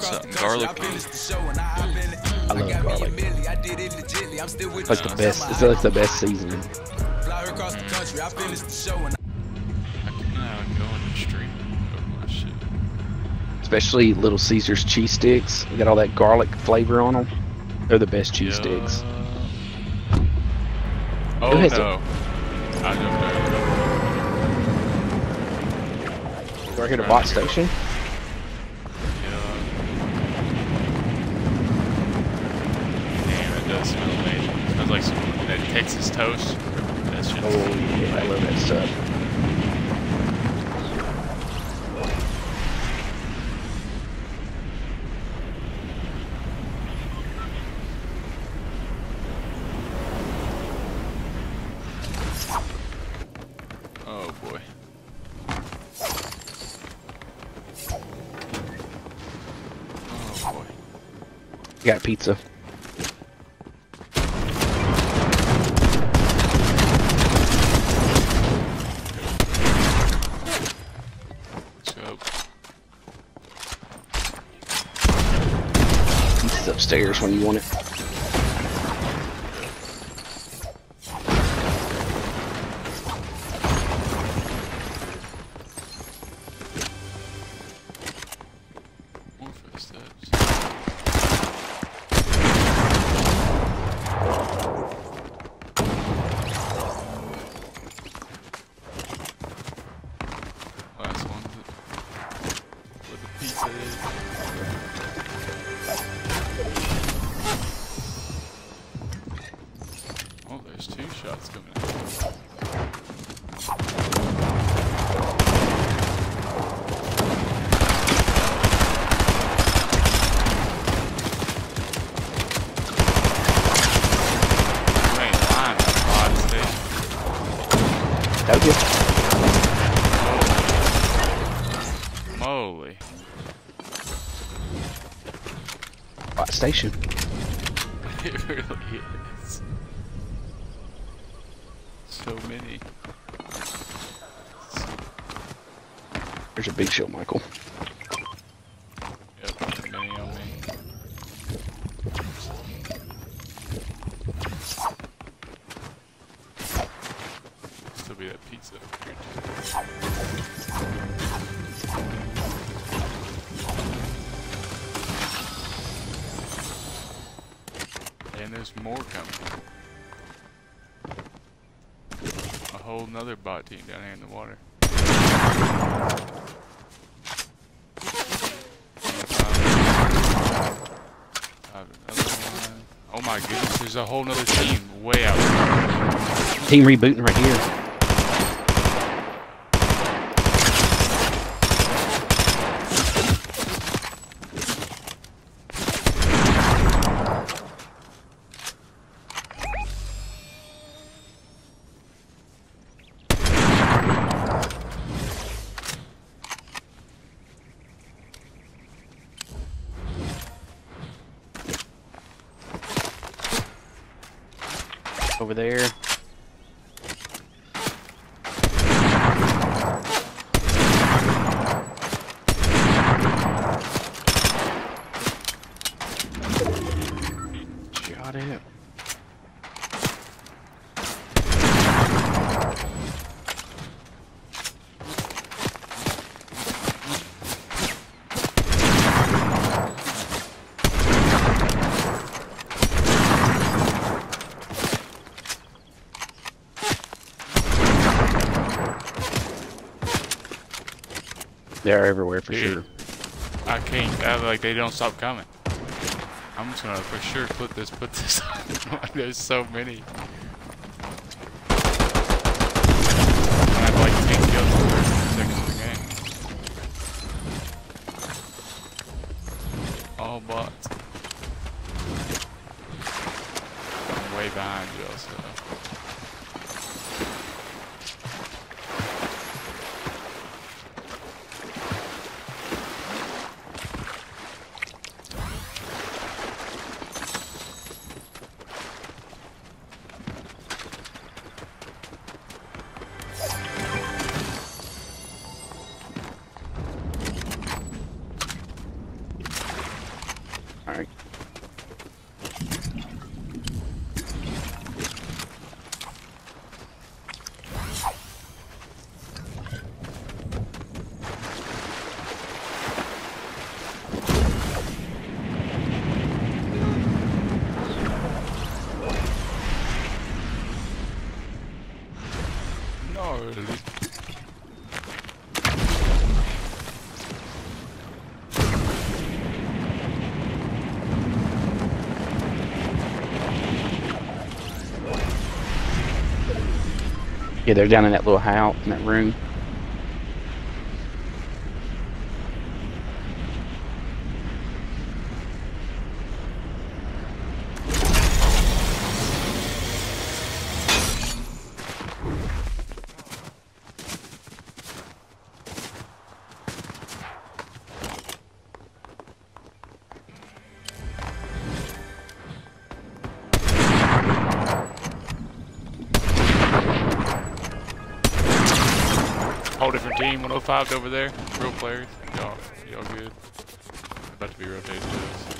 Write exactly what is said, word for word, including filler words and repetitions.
something garlic beans. I love garlic. It's like the best. It's like the best seasoning. Mm. I can uh, go in the street over my shit. Especially Little Caesars cheese sticks. They got all that garlic flavor on them. They're the best cheese Yeah. sticks. Oh Who has no! I don't know. Right here to Bot Station. Yeah. Damn, it does smell amazing. It smells like some that Texas toast. That shit. Oh yeah, I love that stuff. Oh boy. Oh boy. Got pizza. Let's go. Pizza's upstairs when you want it. More footsteps. Last one. Where the pizza is. Oh, there's two shots coming in. You ain't lying, that bot station. That was Moly. Bot Station. It really is. So many. There's a big show, Michael. Yep, many on me. Still be that pizza over here too. And there's more coming. A whole nother bot team down here in the water. I have another one. Oh my goodness, there's a whole nother team way out there. Team rebooting right here. Over there. Shot it. They're everywhere for Dude, sure. I can't. I, like they don't stop coming. I'm just gonna for sure put this. Put this on. There's so many. I have like ten kills in the first seconds of the game. All bots. I'm way behind you also. Yeah, they're down in that little house, in that room. Whole different team, one oh five over there. Real players. Y'all, y'all good. About to be rotated to us.